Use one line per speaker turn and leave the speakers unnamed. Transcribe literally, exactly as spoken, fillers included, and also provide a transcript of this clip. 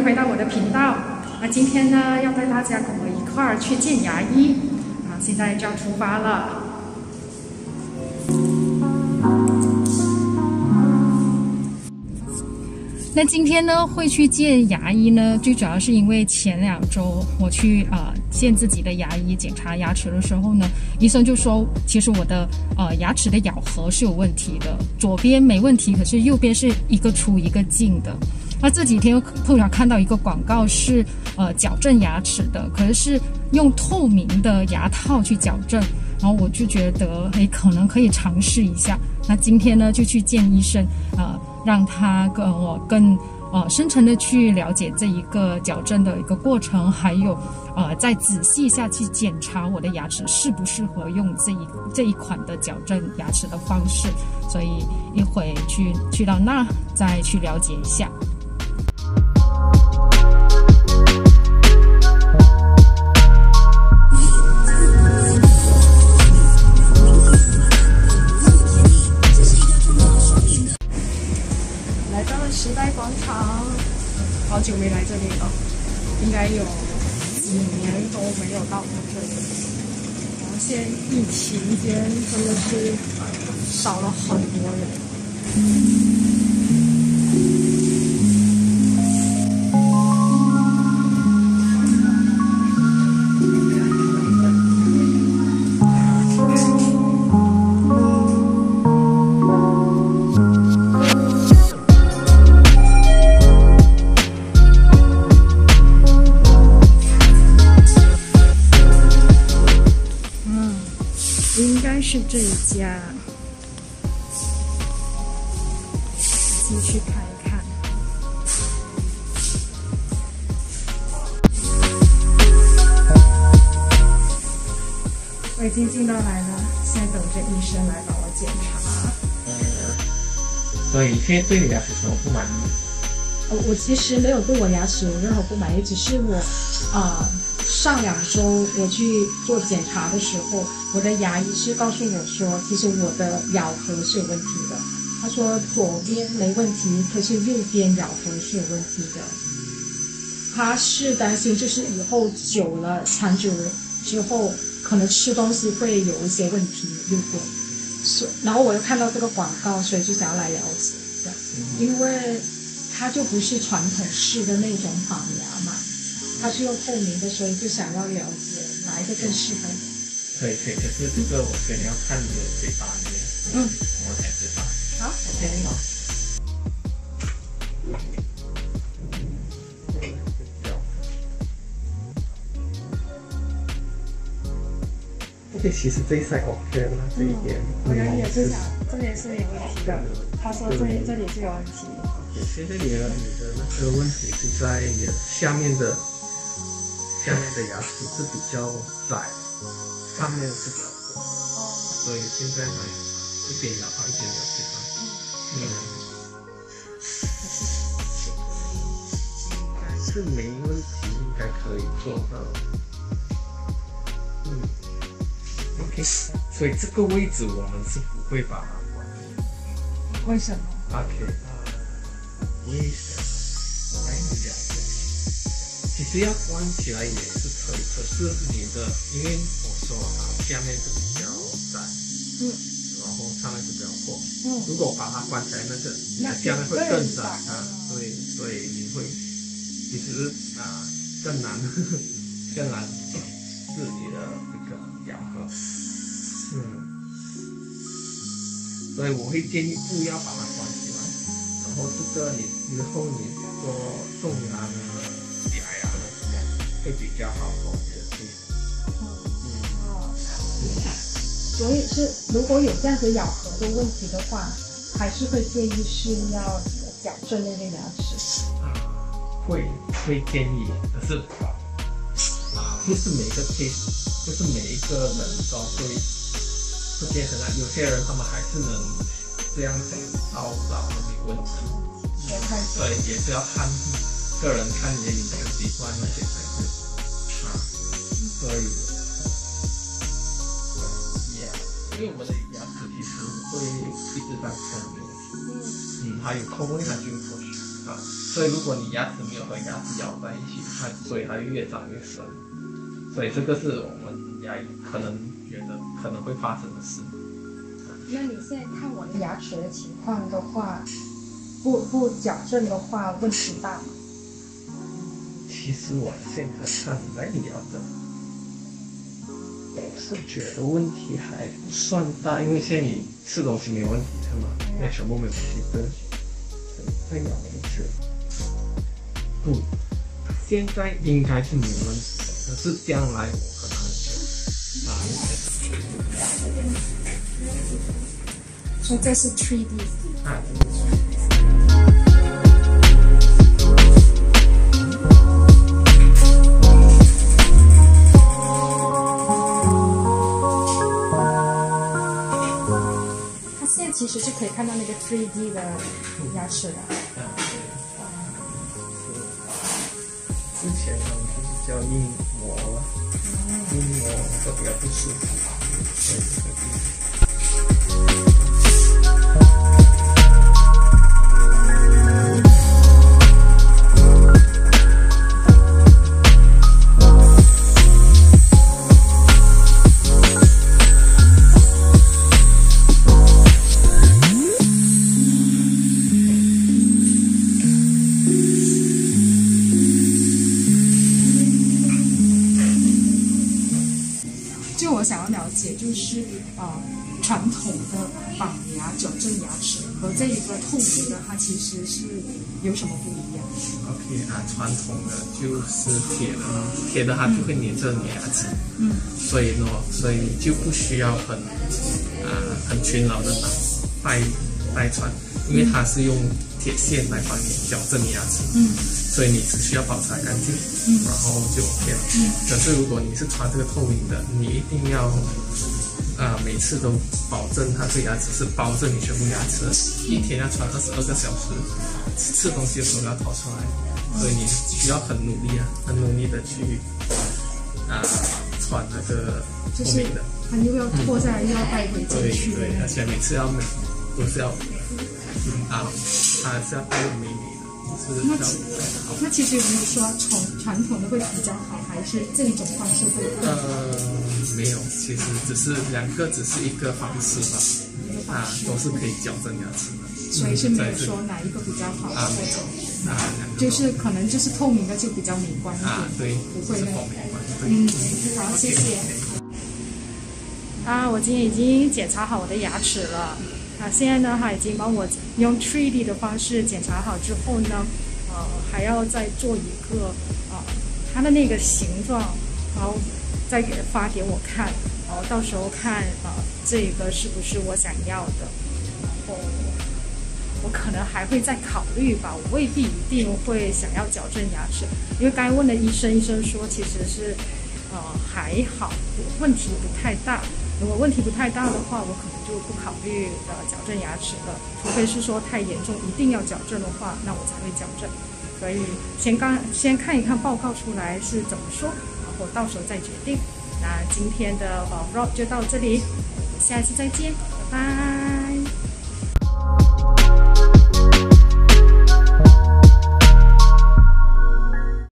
回到我的频道。那今天呢，要带大家跟我一块儿去见牙医。啊，现在就要出发了。那今天呢，会去见牙医呢，最主要是因为前两周我去啊、呃、见自己的牙医检查牙齿的时候呢，医生就说，其实我的呃牙齿的咬合是有问题的，左边没问题，可是右边是一个出一个进的。那这几天又碰巧看到一个广告是呃矫正牙齿的，可是是用透明的牙套去矫正，然后我就觉得诶可能可以尝试一下。那今天呢就去见医生，呃让他跟我更呃深层的去了解这一个矫正的一个过程，还有呃再仔细下去检查我的牙齿适不适合用这一这一款的矫正牙齿的方式，所以一会去去到那再去了解一下。时代广场，好久没来这里了，应该有几年都没有到过这里。然后现在疫情间真的是少了很多人。应该是这一家，进去看一看。我已经进到来了，现在等着医生来帮我检查。
嗯，所以现在对你牙齿有什么不满意？
哦，我其实没有对我牙齿有任何不满意，只是我啊。呃上两周我去做检查的时候，我的牙医是告诉我说，其实我的咬合是有问题的。他说左边没问题，可是右边咬合是有问题的。他是担心就是以后久了长久了之后，可能吃东西会有一些问题，如果所然后我又看到这个广告，所以就想要来了解一下，因为它就不是传统式的那种绑牙嘛。它是用透明的，所以就想要了解哪一个更适合你。
可以可以，可是这个我可能要看你的嘴巴里面，嗯，我才知道。
好 ，OK。
而且其实这一塞 OK 了，这一点。
我刚刚也是想，这里是有问题的。他说这里这里是有问题。
现在你的你的那个问题是在你的下面的。下面的牙齿是比较窄，上面是比较厚，所以现在呢，这边牙旁边有地方，嗯，应该是没问题，应该可以做到。嗯 ，OK， 所以这个位置我们是不会把它关掉。
为什么
？OK， 呃，为什么？哎，你了解。其实要关起来也是可以，可是你的，因为我说啊，下面是比较窄，嗯，然后上面是比较厚，嗯，如果把它关起来，那个你的下面会更窄啊，所以所以你会其实啊更难更难治你的这个咬合，嗯，所以我会建议不要把它关起来，然后这个你之后你做种牙呢。会比较好做一些。嗯，哦，所以是如果有这样子咬合的问题的话，还是会建议是要矫正那个牙齿。啊，会会建议，可是啊，不是每个 case， 不是每一个人都会会变成啊，有些人他们还是能这样子操到没问题。对，也是要看个人看你的饮食习惯那些才是啊，所以，也、yeah, 因为我们的牙齿其实会一直在生病，嗯，还有口味还是会过去。
啊，所以如果你牙齿没有和牙齿咬在一起，它水还会越长越深，所以这个是我们牙医可能觉得可能会发生的事。
那你现在看我的牙齿的情况的话，不不矫正的话，问题大吗？
其实我现在看来你矫正，我是觉得问题还不算大，因为现在你吃东西没有问题，对吗？也全部没有问题的，再咬回去。嗯，现在应该是没有问题，可是将来我可能就啊。
所以这是 三 D。
啊。
其实是可以看到那个 三 D 的牙齿的。
嗯，之前呢就是叫硬膜，硬膜都比较不舒服，所以这个地方。
就我想要了解，就是呃传统的绑牙矫正牙齿和这一个透明的，它其实是有什么不一样
？OK 啊，传统的就是铁的，铁的它就会粘着你牙齿，嗯，所以呢，所以就不需要很啊、呃、很勤劳的拿带带穿，因为它是用铁线来帮你矫正你牙齿，嗯，所以你只需要保持它干净，嗯，然后就 OK 了。嗯，可是如果你是穿这个透明的，你一定要啊、呃、每次都保证它这牙齿是包着你全部牙齿，一天要穿二十二个小时，吃东西的时候要掏出来，所以你需要很努力啊，很努力的去啊、呃、穿那个透明的，
它又要脱下来，又要带回进去，
对对，而且每次要每都是要啊，它是要带美美的，就是要好。
那其实有没有说从传统的会比较好，还是这种方式会更好？
呃，没有，其实只是两个，只是一个方式吧，啊，都是可以矫正牙齿的。
所以是没有说哪一个比较好，
啊，没有，啊，
就是可能就是透明的就比较美观一点，
啊，对，
不会那
透明观，
嗯，好，谢谢。
啊，我今天已经检查好我的牙齿了。啊，现在呢，他已经帮我用 三 D 的方式检查好之后呢，呃，还要再做一个啊、呃，它的那个形状，然后再给发给我看，然后到时候看啊、呃，这个是不是我想要的，然后我可能还会再考虑吧，我未必一定会想要矫正牙齿，因为刚才问了医生，医生说其实是呃还好，问题不太大。如果问题不太大的话，我可能就不考虑呃矫正牙齿了，除非是说太严重一定要矫正的话，那我才会矫正。所以先刚先看一看报告出来是怎么说，然后到时候再决定。那今天的呃 vlog 就到这里，下次再见，拜拜。